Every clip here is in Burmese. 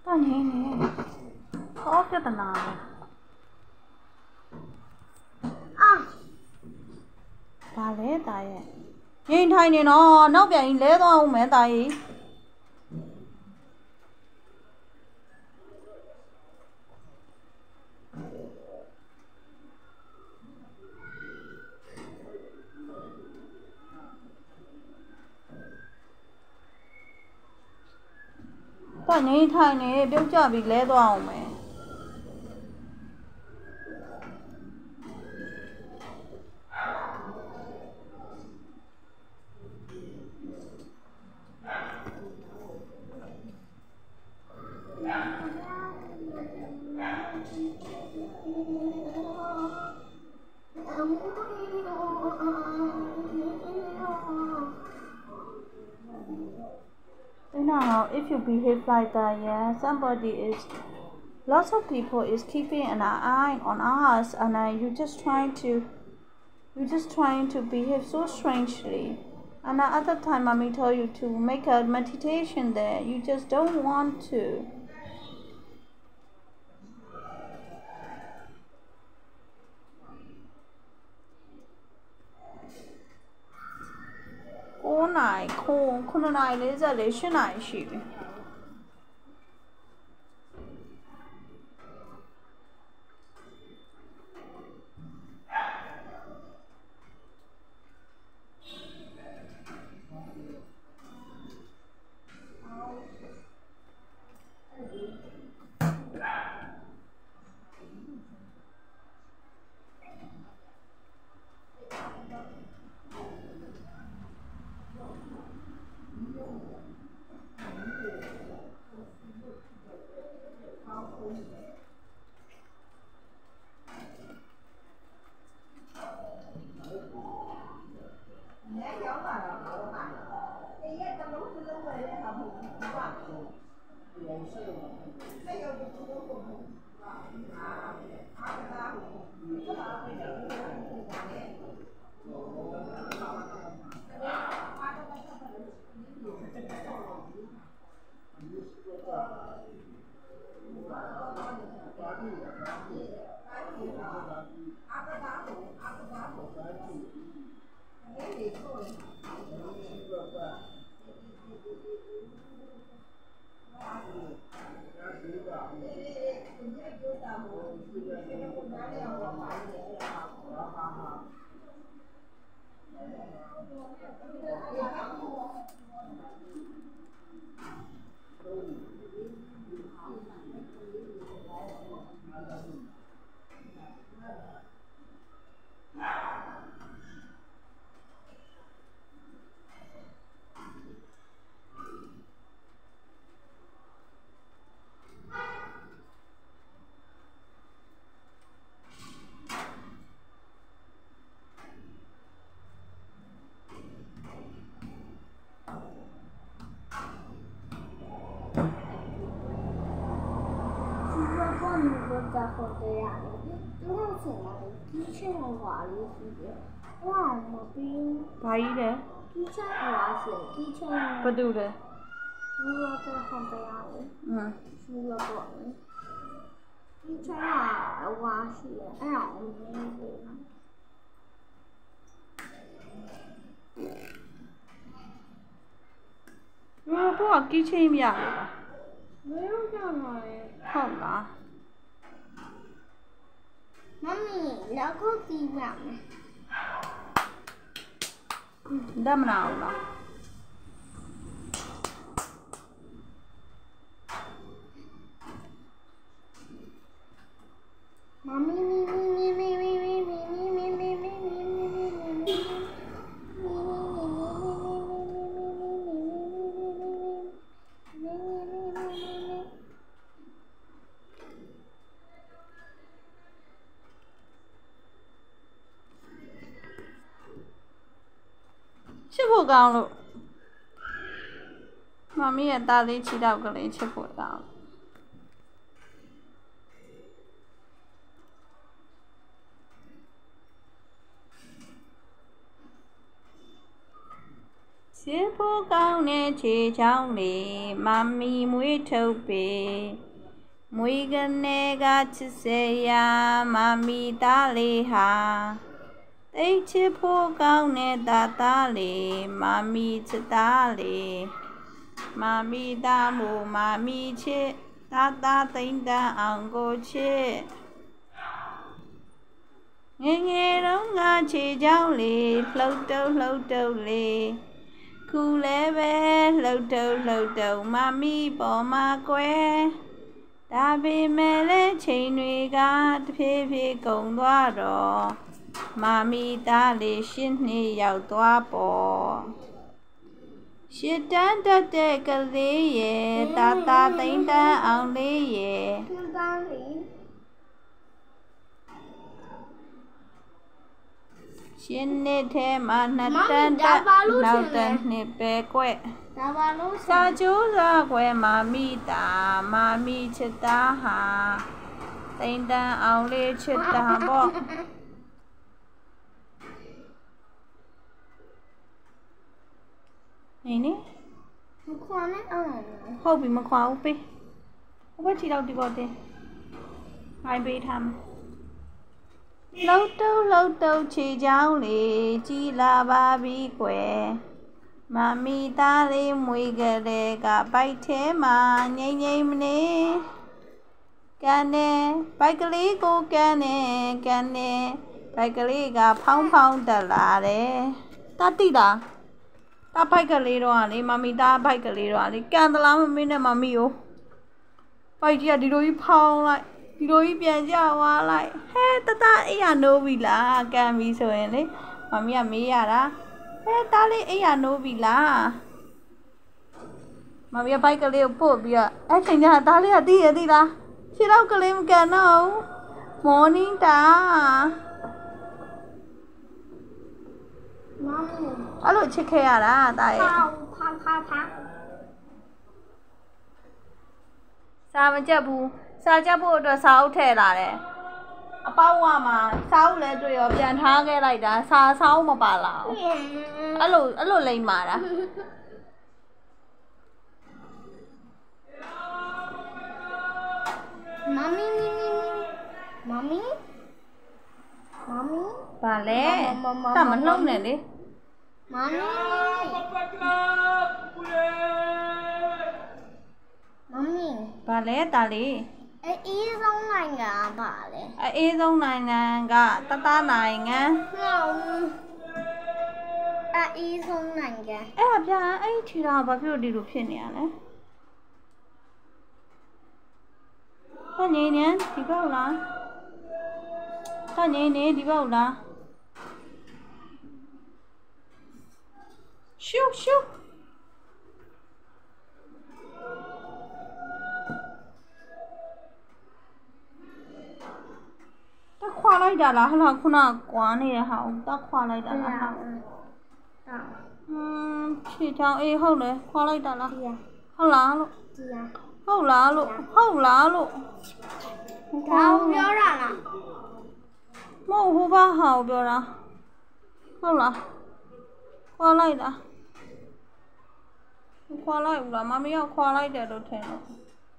아니, 어깨도 나. 다လဲတာရဲ့ငိမ့်ထိုင်နေတော့နောက်ပြန်ကြီးလဲသွားအောင်မယ်တာကြီးတာငိမ့်ထိုင်နေပြုတ်ကြပြီးလဲသွားအောင်မယ်Now, if you behave like that, yeah, lots of people is keeping an eye on us, and you just trying to behave so strangely. And at other time, mommy told you to make a meditation there. You just don't want to. Oh, night, cool. Couldn't I? Is a lation I shoot. Mommy, let's go see them. Đâm nào là Chipu gạo Mami ở ta đi chỉ đạo cái này chipu gạo စစ်ဖို့ကောင်းတဲ့ခြေချောင်းလေးမမီမွေးထုတ်ပေမွေးကနေကချစ်စေရာမမီသားလေးဟာတိတ်ချစ်ဖို့ကောင်းတဲ့သားလေးမမီချစ်သားလေးမမီသားမို့မမီချစ်သားသိမ့်တန်းအောင်ကိုချစ်ငယ်ငယ်တုန်းကခြေချောင်းလေးလှုပ်တုပ်လေးခုလည်းပဲလှုပ်တုပ်မမီပေါ်မှာကွယ်ဒါပေမဲ့လည်းချိန်တွေကတဖြည်းဖြည်းကုန်သွားတော့မမီသားလေး8 နှစ်ရောက်သွားပေါ့8 တန်းတက်တဲ့ကလေးရဲ့သားသိမ့်တန်းအောင်လေးရဲ့ရှင်နှစ်ထဲမှာ2 တန်းတက်နောက်တစ်နှစ်ပဲကွစာကျိုးစားကွယ်မမီတာမမီချစ်သားဟာသိမ့်တန်းအောင်လေးချစ်တာပေါ့နေမခွာနဲ့ဟုတ်ပြီမခွာဘူးပေးဟိုဘက်ချီတော့ဒီပေါ်တင်ဟိုင်းပေးထားမယ်လှုပ်တုပ်ခြေချောင်းလေးကြီးလာပါပြီကွယ်မမီသားလေးမွေးကလေးကပိုက်ထဲမှာငိမ့်မနေကန်နေပိုက်ကလေးကိုကန်နေပိုက်ကလေးကဖောင်းတက်လာတယ်တတိတာတပိုက်ကလေးတော့လေမမီသားပိုက်ကလေးတော့လေကန်သလားမမင်းနဲ့မမီကိုပိုက်ကြီးကဒီလိုကြီးဖောင်းလိုက်ဒီလိုကြီးပြန်ကြွားလိုက်ဟဲတအိယာနိုးပြီလားကန်ပြီဆိုရင်လေမမီကမေးရတာဟဲတားလေးအိယာနိုးပြီလားမမီကဘိုက်ကလေးကိုပို့ပြီးတော့အဲ့ချိန်ကျတားလေးကသိရသေးလားခြေတော့ကလေးမကန်တော့ဘူး morning တာမမအဲ့လိုချစ်ခဲ့ရတာတားရဲ့စာမကြက်ဘူးစာကြက်ဖို့အတွက်စာအုပ်ထည့်လာတယ်အပေါက်ဝမှာစာအုပ်လည်းတွေ့ရောပြန်ထားခဲ့လိုက်တာစာအုပ်မပါလာဘူးအဲ့လိုလိမ့်မာတာမမီဘာလဲတမနှုံးနဲ့လေမမီဘာလဲတာလေးအေးဆုံးနိုင်ငံပါလေအေးဆုံးနိုင်ငံကတနိုင်ငံအေးဆုံးနိုင်ငံအဲ့ဒါဗျာအဲ့ဒီထီတာဘာဖြစ်လို့ဒီလိုဖြစ်နေရလဲတငင်းနေဒီပေါက်လားတငင်းနေဒီပေါက်လားရှုခွာလိုက်တာလားဟလာခုနကွာနေတဲ့ဟာကိုတခွာလိုက်တာလားဟာခြေချောင်းအေးဟုတ်တယ်ခွာလိုက်တာလားဟုတ်လားလို့ဟုတ်လားလို့ဘာပြောတာလားမဟုတ်ဟိုဘာဟာကိုပြောတာဟုတ်လားခွာလိုက်တာခွာလိုက်ဘူးလားမမီကခွာလိုက်တယ်လို့ထင်လို့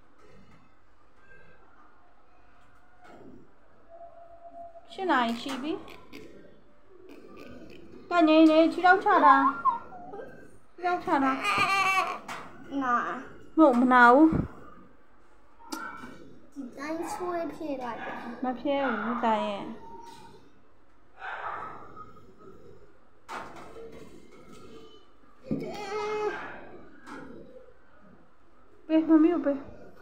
8 နာရီရှိပြီကငိမ့်နေခြေတော့ချတာနာမနာဘူးဒီတိုင်းဆွဲဖြည့်လိုက်မဖြည့်ဘူးတာရဲ့ပေးမမီကိုပေး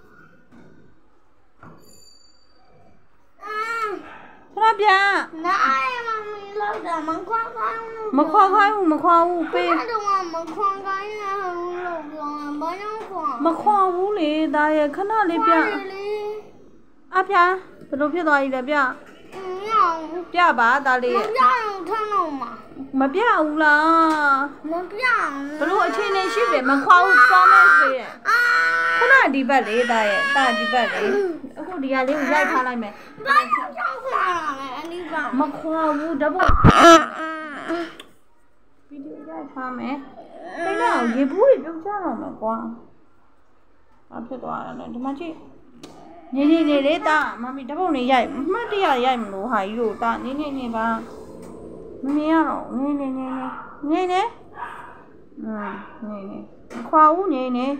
ခဏပြနားမမီလောက်တာမခွာခိုင်းဘူးပေးတော့မခွာခိုင်းဘူးလို့ပြောဘာကြောင့်ခွာမခွာဘူးလေဒါရဲ့ခဏလေးပြအပြဘယ်လိုဖြစ်သွားပြီလဲပြပြပါဒါလေးရဲ့မပြအောင်ထမ်းတော့မှာမပြဘူးလားမပြဘလို့အခြေအနေရှိတယ်မခွာဘူးသွားမယ်ဆိုရဲ့ခုနဒီဘက်လေဒါရဲ့ဒီဘက်လေအခုဒီဟာလေးကိုရိုက်ထားလိုက်မယ်ဘာကြောင့်ခွာတာလဲအနိကမခွာဘူးဓာတ်ပုံဗီဒီယိုရိုက်ထားမယ် Thế nào gì vui đâu cha rồi mà qua. Làm cho tòa này thì mà chị. Nè đấy ta, mà mình đâu này vậy, mà đi vậy mà nó hay rồi ta, nè ba. Nè rồi, nè. Nè. Khoa ú nè.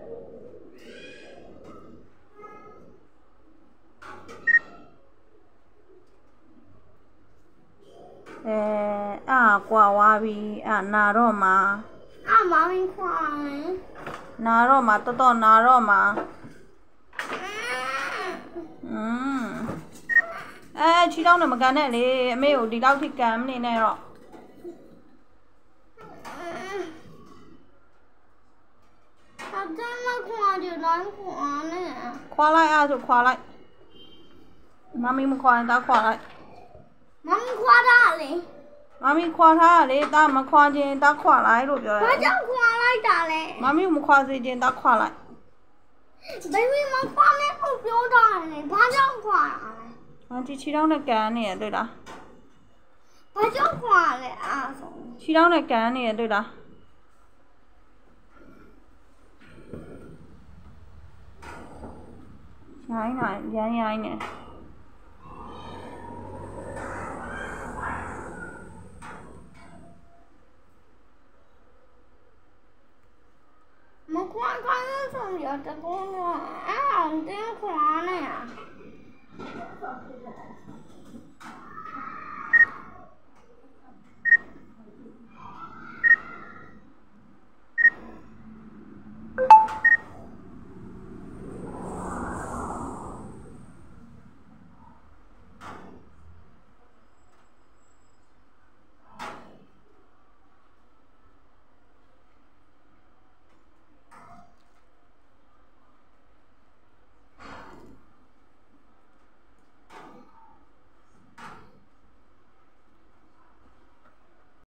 Qua qua đi, nà rồi mà. Mà mình khoa này. Nà rồi mà, to nà rồi mà. Chị đâu này mà cái này đi, mẹ đi đâu thì cám này này rồi. Sao mà khoa được nói khoa này. Khoa lại rồi khoa lại. Mà mình một khoa ta khoa lại. Mà mình khoa ra đi. Mà mình khoa ra đi, ta mà khoa gì ta khoa lại rồi rồi. Mà chẳng khoa lại ra đi. Mà mình một khoa gì ta khoa lại. Bởi vì mà khoa này không biểu ra này, mà chẳng khoa lại. Chị đâu này cái này rồi đó. Mà chẳng khoa lại rồi. Chị đâu này cái này rồi đó. Nhái này, nhái nè. Mà khoa nó xong giờ ta con rồi. Tiếng khoa này